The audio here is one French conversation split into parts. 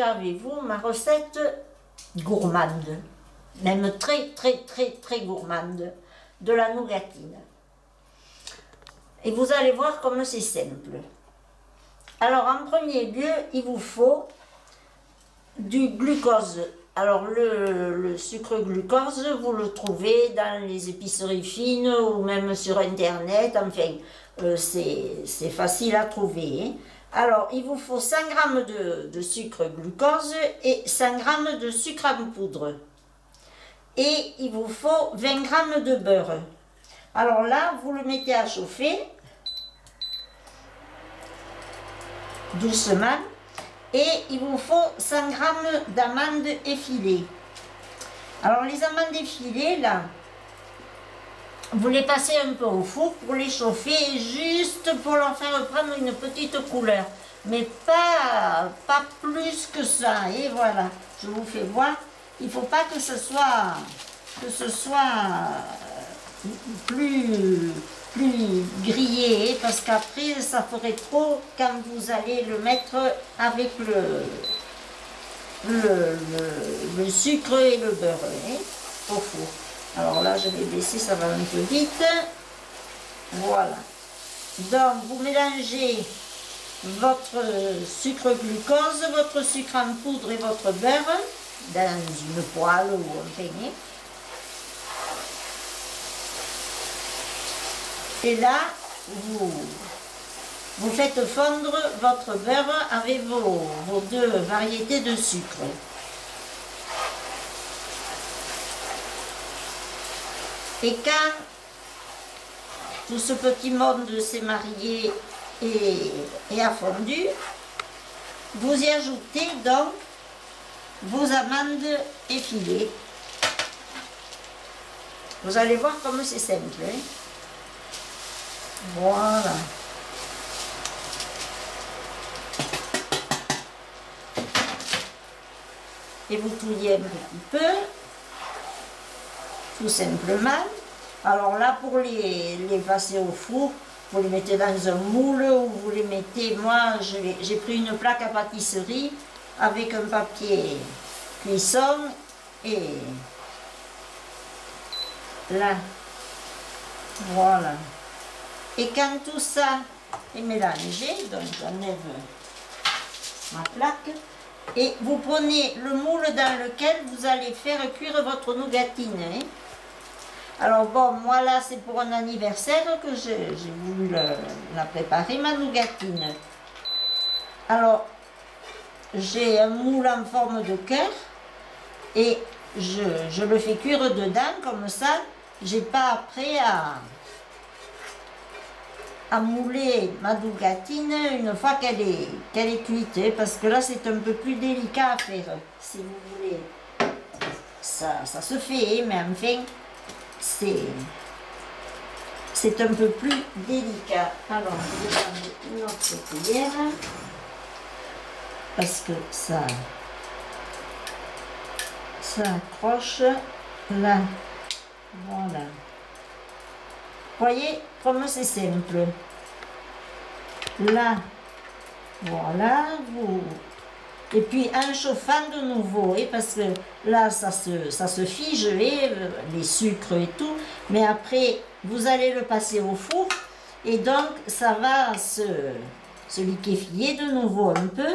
avec vous ma recette gourmande, même très gourmande, de la nougatine. Et vous allez voir comme c'est simple. Alors en premier lieu, il vous faut du glucose. Alors le sucre glucose, vous le trouvez dans les épiceries fines ou même sur internet, enfin c'est facile à trouver. Hein. Alors il vous faut 100 g de sucre glucose et 100 g de sucre en poudre. Et il vous faut 20 g de beurre. Alors là, vous le mettez à chauffer doucement. Et il vous faut 100 g d'amandes effilées. Alors les amandes effilées, là, vous les passez un peu au four pour les chauffer, juste pour leur faire prendre une petite couleur. Mais pas plus que ça. Et voilà, je vous fais voir. Il ne faut pas que ce soit plus grillé, parce qu'après ça ferait trop quand vous allez le mettre avec le sucre et le beurre au four. Alors là je vais baisser, ça va un peu vite. Voilà, donc vous mélangez votre sucre glucose, votre sucre en poudre et votre beurre dans une poêle ou un panier. Et là, vous faites fondre votre beurre avec vos deux variétés de sucre. Et quand tout ce petit monde s'est marié et a fondu, vous y ajoutez donc vos amandes effilées. Vous allez voir comme c'est simple. Hein? Voilà. Et vous touillez un petit peu, tout simplement. Alors là, pour les passer au four, vous les mettez dans un moule ou vous les mettez, moi j'ai pris une plaque à pâtisserie avec un papier cuisson et là, voilà. Et quand tout ça est mélangé, donc j'enlève ma plaque, et vous prenez le moule dans lequel vous allez faire cuire votre nougatine. Hein. Alors bon, moi là c'est pour un anniversaire que j'ai voulu la préparer, ma nougatine. Alors j'ai un moule en forme de cœur et je le fais cuire dedans, comme ça j'ai pas après à mouler ma nougatine une fois qu'elle est cuite, hein, parce que là c'est un peu plus délicat à faire, si vous voulez. Ça se fait, mais enfin c'est un peu plus délicat. Alors je vais prendre une autre cuillère parce que ça accroche là. Voilà. Voyez comme c'est simple. Là, voilà, et puis en chauffant de nouveau, parce que là ça se fige, les sucres et tout, mais après vous allez le passer au four et donc ça va se liquéfier de nouveau un peu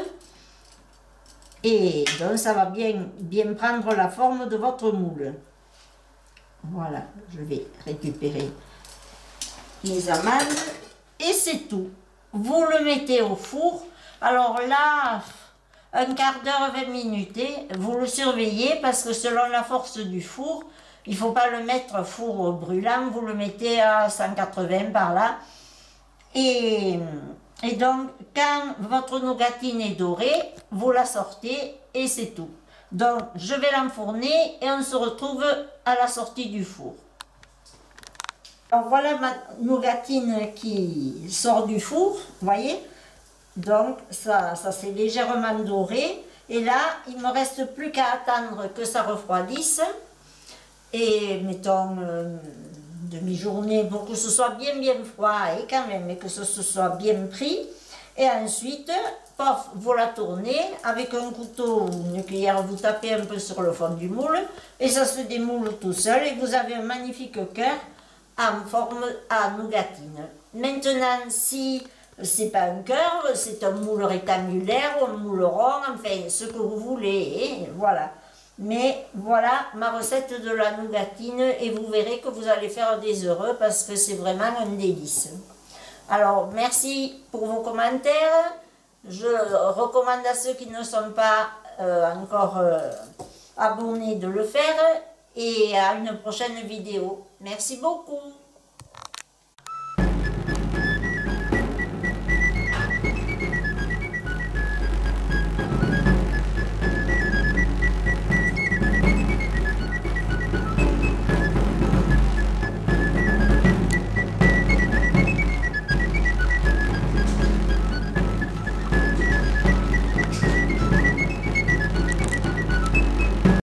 et donc ça va bien prendre la forme de votre moule. Voilà, je vais récupérer mes amandes et c'est tout. Vous le mettez au four. Alors là, un quart d'heure, 20 minutes. Vous le surveillez parce que selon la force du four, il ne faut pas le mettre four brûlant. Vous le mettez à 180 par là. Et donc, quand votre nougatine est dorée, vous la sortez et c'est tout. Donc, je vais l'enfourner et on se retrouve à la sortie du four. Alors voilà ma nougatine qui sort du four, vous voyez. Donc ça s'est légèrement doré. Et là, il ne me reste plus qu'à attendre que ça refroidisse. Et mettons demi-journée pour que ce soit bien froid et quand même, et que ce soit bien pris. Et ensuite, pof, vous la tournez, avec un couteau ou une cuillère, vous tapez un peu sur le fond du moule, et ça se démoule tout seul, et vous avez un magnifique cœur en forme à nougatine. Maintenant, si c'est pas un cœur, c'est un moule rectangulaire ou un moule rond, enfin, ce que vous voulez, et voilà. Mais voilà ma recette de la nougatine, et vous verrez que vous allez faire des heureux, parce que c'est vraiment un délice. Alors, merci pour vos commentaires. Je recommande à ceux qui ne sont pas encore abonnés de le faire, et à une prochaine vidéo. Merci beaucoup.